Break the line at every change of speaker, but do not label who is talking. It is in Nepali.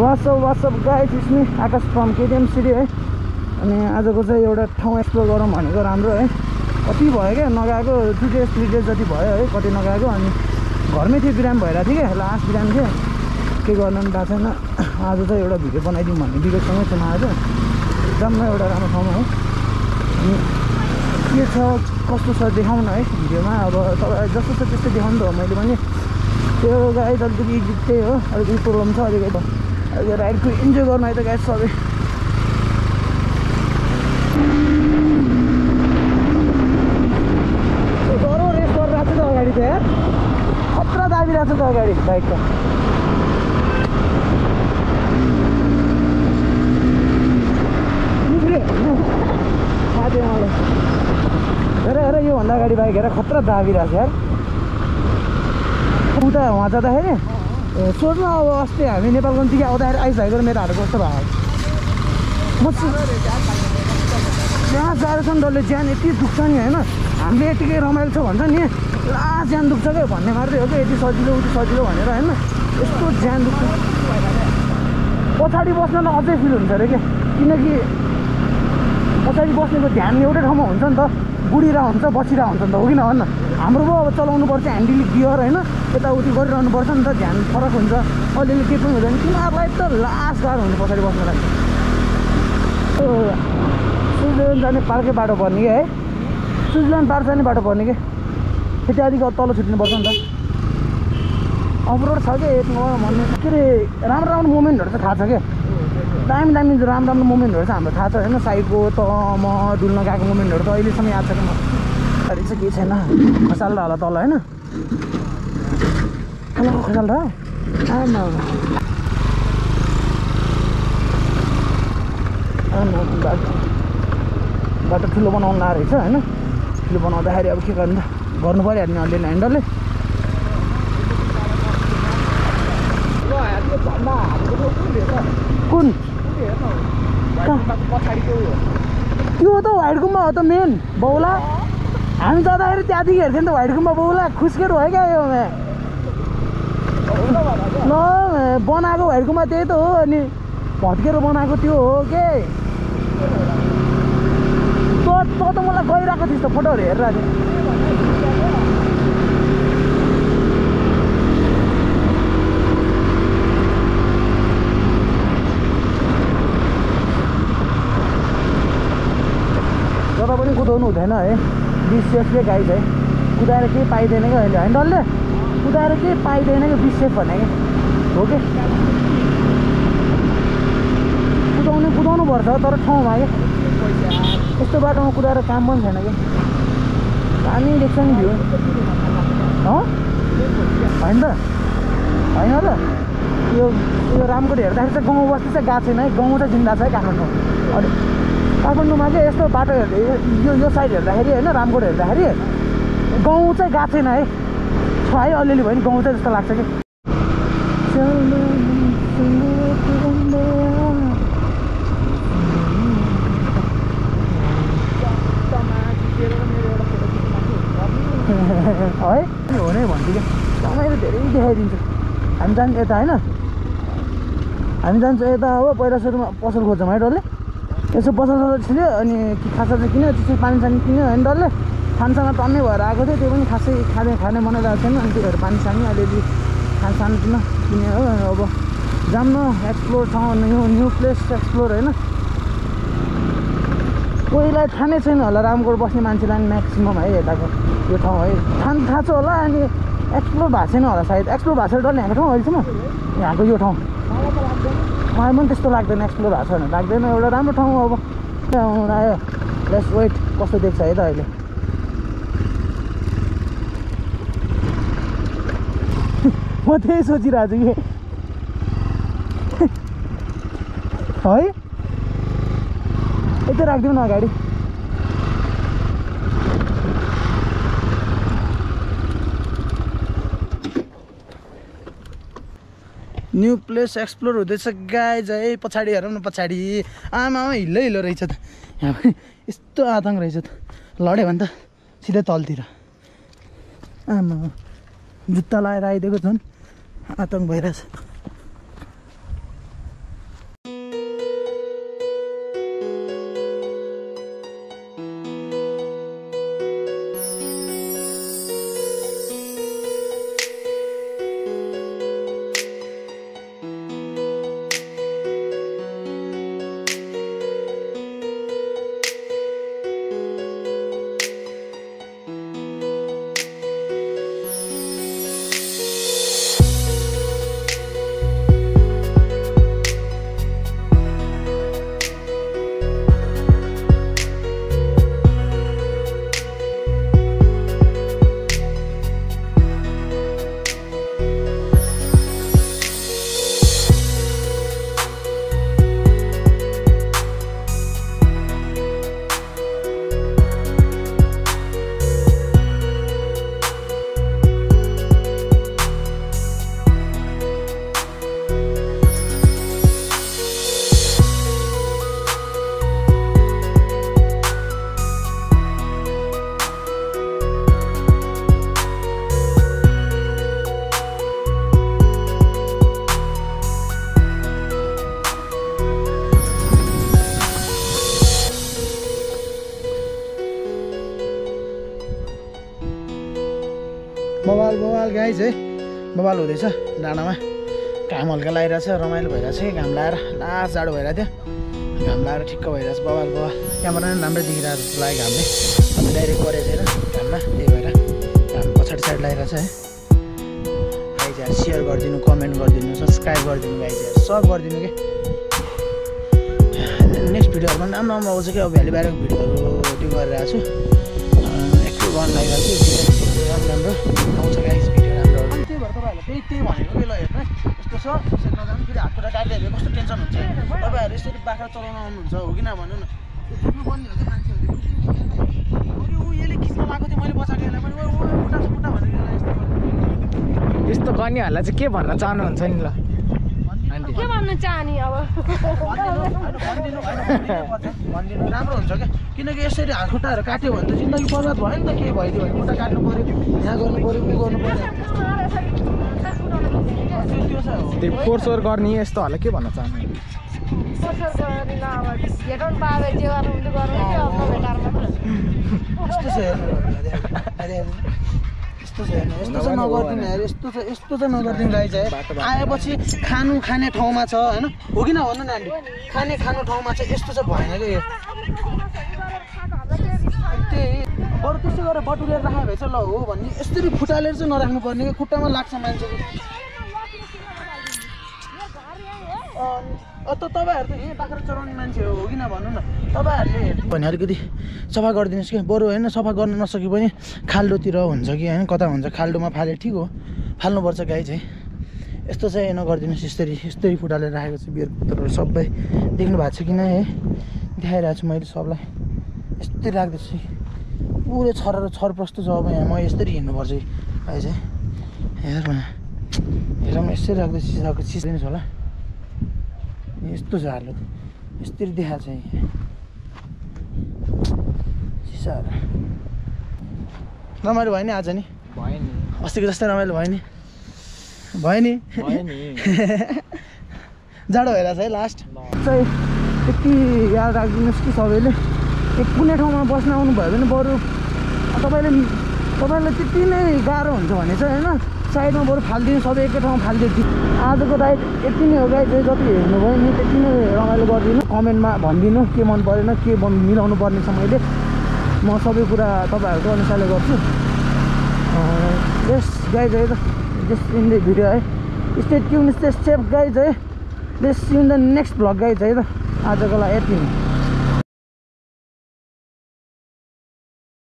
वाट्सअप गाइज इसमी आकाश फ्रम केटिएम सिटी है। अनि आजको चाहिँ एउटा ठाउँ एक्सप्लोर गरौँ भनेको राम्रो है। कति भयो क्या नगएको 2 days 3 days जति भयो है कति नगएको। अनि घरमै थियो बिराम भइरहेको थियो क्या लास्ट बिराम थियो के गर्न पनि थाहा छैन। आज चाहिँ एउटा भिडियो बनाइदिउँ भन्ने विवेकसँगै छु म आज जम्मा एउटा राम्रो ठाउँमा है। अनि के छ कस्तो छ देखाउन है भिडियोमा। अब तपाईँ जस्तो छ त्यस्तै देखाउनु त हो मैले पनि। त्यो गाइज अलिकति त्यही हो अलिकति प्रब्लम छ अलिकति राइडको इन्जोय गर्नु है त गाइज सबै। गरौँ रेस गरिरहेको छु त अगाडि त यार खतरा दाबिरहेको छ त अगाडि बाइक त। हेर योभन्दा अगाडि बाइक हेर खतरा दाबिरहेको छ यार। उता वहाँ जाँदाखेरि सोध्नु अब अस्ति हामी नेपालगञ्जदेखि आउँदाखेरि आइसकेको मेरो हात कस्तो भयो। म त्यहाँ जाँदैछ नि डल्लै ज्यान यति दुख्छ नि होइन। हामीले यतिकै रमाइलो छ भन्छ नि लास्ट ज्यान दुख्छ क्या भन्ने मात्रै हो क्या। यति सजिलो उति सजिलो भनेर होइन यस्तो ज्यान दुख्छ। पछाडि बस्न त अझै फिल हुन्छ अरे क्या किनकि पछाडि बस्नेको ध्यान एउटै ठाउँमा हुन्छ नि त। बुढिरहेको हुन्छ बसिरहेको हुन्छ नि त हो कि नभन्न। हाम्रो पो अब चलाउनु पर्छ ह्यान्डल गियर होइन यताउति गरिरहनु पर्छ नि त ध्यान फरक हुन्छ अलिअलि केही पनि हुँदैन। तिमीहरूलाई त लास्ट गाह्रो हुन्छ पछाडि बस्नलाई। स्विजरल्यान्ड जाने पार्कै बाटो पर्ने कि है स्विजरल्यान्ड पार्क जाने बाटो पर्ने कि फेरि अलिक तल छुट्नुपर्छ नि त। अफरोड छ क्या एक नम्बर भन्ने के अरे राम्रो राम्रो मोमेन्टहरू चाहिँ थाहा छ क्या। दामी राम्रो मोमेन्टहरू चाहिँ हाम्रो थाहा छ होइन। साइडको त म डुल्न गएको मोमेन्टहरू त अहिलेसम्म याद छ कि म अहिले चाहिँ केही छैन। खसाल होला तल होइन तलको खसाल र बाटो ठुलो बनाउनु ला रहेछ होइन। ठुलो बनाउँदाखेरि अब के गर्नु त गर्नु पऱ्यो नि अलिअलि ह्यान्डलले। कुन त्यो त व्हाइट गुम्बा हो त मेन बौला। हामी जाँदाखेरि त्यहाँदेखि हेर्थ्यौँ नि त व्हाइट गुम्बा बौला खुस्केट भयो क्या यो ल बनाएको व्हाइट गुम्बा त्यही त हो। अनि भत्केर बनाएको त्यो हो के त मलाई गइरहेको थिइस् त फोटोहरू हेरेर थिएँ। जता पनि कुदाउनु हुँदैन है बिसेफले गाइज है। कुदाएर केही पाइँदैन क्या अहिले ह्यान्डलले कुदाएर केही पाइँदैन क्या बिसेफ भने कि हो कि कुदाउनु पर्छ तर ठाउँमा क्या यस्तो बाटोमा कुदाएर काम पनि छैन कि। दामी देख्छ नि भ्यू होइन त होइन त यो रामकोट हेर्दाखेरि चाहिँ गाउँ बस्ती चाहिँ गएको छैन है। गाउँ चाहिँ जिन्दा छ है काठमाडौँ। अनि काठमाडौँमा चाहिँ यस्तो बाटो हेर्दै यो साइड हेर्दाखेरि होइन रामकोट हेर्दाखेरि गाउँ चाहिँ गएको छैन है। छ है अलिअलि भयो नि गाउँ चाहिँ जस्तो लाग्छ कि। है हो नै भन्छु क्या रमाइलो धेरै देखाइदिन्छु। हामी जान्छ यता होइन हामी जान्छ यता हो पहिला सुरुमा पसल खोज्छौँ है डल्लै यसो पसल छिल्यो अनि खासा चाहिँ किन्यो त्यसपछि पानी किन्यो होइन डल्लै खानसाना टन्नै भएर आएको थियो। त्यो पनि खासै खाने बनाइरहेको छैन। अनि त्योहरू पानी अलिअलि खानसानो किन्यो हो। अब जाऊँ न एक्सप्लोर ठाउँ न्यू प्लेस एक्सप्लोर होइन। कोहीलाई थाहा नै छैन होला रामकोट बस्ने मान्छेलाई म्याक्सिमम् है यताको यो ठाउँ है थाहा छ होला। अनि एक्सप्लोर भएको छैन होला सायद एक्सप्लोर भएको छ डल्लै यहाँको ठाउँ अहिलेसम्म यहाँको यो ठाउँ मलाई पनि त्यस्तो लाग्दैन एक्सप्लोर भएको छ भने लाग्दैन। एउटा राम्रो ठाउँ अब आउनु आयो लेट्स वेट कस्तो देख्छ है त अहिले। म त्यही सोचिरहेको छु कि है यतै राखिदिउँ न अगाडि। न्यू प्लेस एक्सप्लोर हुँदैछ गाइज है। पछाडि हेरौँ न पछाडि आमा हिलो रहेछ त यहाँ पनि यस्तो आतङ्क रहेछ त। लड्यो भने त सिधै तलतिर आमा जुत्ता लगाएर आइदिएको झन् आतङ्क भइरहेछ। बवाल गाइज है बवाल हुँदैछ डाँडामा घाम हल्का लागिरहेछ रमाइलो भइरहेछ कि घाम लाएर लास्ट जाडो भइरहेको थियो घाम लाएर ठिक्क भइरहेछ बवाल क्यामेरा पनि राम्रै देखिरहेको जस्तो लाग्यो घामले अन्त डाइरेक्ट गरेको छैन घाममा त्यही भएर घाम पछाडि साइड लागिरहेछ है गाइज यार सेयर गरिदिनु कमेन्ट गरिदिनु सब्सक्राइब गरिदिनु गाइज यार सब गरिदिनु के नेक्स्ट भिडियोहरूमा राम्रो राम्रो आउँछ कि अब भ्याली बाहिरको भिडियोहरू त्यो गरिरहेको छु एक्सप्लोर गर्न लागिरहेको छु राम्रो आउँछ गाइज भिडियो राम्रो त्यही भएर तपाईँहरूलाई त्यही भनेको कि ल हेर्नु है यस्तो छ यसरी नजानु फेरि हात खुट्टा काटिदियो कस्तो टेन्सन हुन्छ तपाईँहरू यसरी बाख्रा चलाउन आउनुहुन्छ हो कि न भन्नु न बुझ्नुपर्ने हो कि मान्छेहरूले ऊ यसले खिच्न लगाएको थियो मैले बचाएको यसलाई मैले खुट्टा छ खुट्टा भनेर
यस्तो गर्नेहरूलाई चाहिँ के भन्न चाहनुहुन्छ नि ल
के भन्न चाहने अब
भनिदिनु राम्रो हुन्छ क्या किनकि यसरी हात खुट्टाहरू काट्यो भने त जिन्दगी बर्बाद भयो नि त के भइदियो भने खुट्टा काट्नु पऱ्यो यहाँ गर्नु पऱ्यो ऊ गर्नु पऱ्यो त्यो छ
त्यो फोर्सोर गर्ने यस्तोहरूलाई के भन्न चाहनु
यस्तो छ यस्तो छ हेर्नु यस्तो चाहिँ नगरिदिनु हेर यस्तो चाहिँ नगरिदिनु गाई चाहिँ आएपछि खाने ठाउँमा छ होइन हो कि न भन्नु न आन्टी खानु ठाउँमा चाहिँ यस्तो चाहिँ भएन क्या यो त्यही बरु त्यस्तो गरेर बटुलेर राख्यो भए चाहिँ ल हो भन्ने यसरी फुटालेर चाहिँ नराख्नु पर्ने कि खुट्टामा लाग्छ मान्छेको त तपाईँहरू त यहीँ बाख्रा चराउने मान्छे हो कि न भन्नु न तपाईँहरूले भने अलिकति सफा गरिदिनुहोस् कि बरु होइन सफा गर्न नसके पनि खाल्डोतिर हुन्छ कि होइन कता हुन्छ खाल्डोमा फाले ठिक हो फाल्नुपर्छ गाई चाहिँ यस्तो चाहिँ नगरिदिनुहोस् यस्तरी फुटालेर राखेको छ बियर कुतरहरू सबै देख्नु भएको छ कि नै है देखाइरहेको छु मैले सबलाई यस्तै राख्दैछु पुरै छरप्रस्तो छ अब यहाँ म यस्तरी हिँड्नुपर्छ कि गाई चाहिँ हेरौँ यसरी राख्दैछु चिज दिनुहोस् होला यस्तो छ हालत यस्तरी देखाएको छ सिसाहरू रमाइलो भयो नि आज नि
भयो नि
अस्तिको जस्तै रमाइलो भयो नि जाडो भइरहेछ है लास्ट चाहिँ यति याद राखिदिनुहोस् कि सबैले कुनै ठाउँमा बस्न आउनु भयो भने बरु तपाईँलाई त्यति नै गाह्रो हुन्छ भने चाहिँ होइन साइडमा बरु फालिदिनु सबै एकै ठाउँमा फालिदिनु आजको राइड यति नै हो गाई चाहिँ जति हेर्नुभयो नि त्यति नै रमाइलो गरिदिनु कमेन्टमा भनिदिनु के मन परेन के मिलाउनु पर्ने छ मैले म सबै कुरा तपाईँहरूको अनुसारले गर्छु यस गाई चाहिँ जस्ट इन द भिडियो है stay tune stay safe guys चाहिँ let's see in the next vlog guys चाहिँ त आजको लागि यति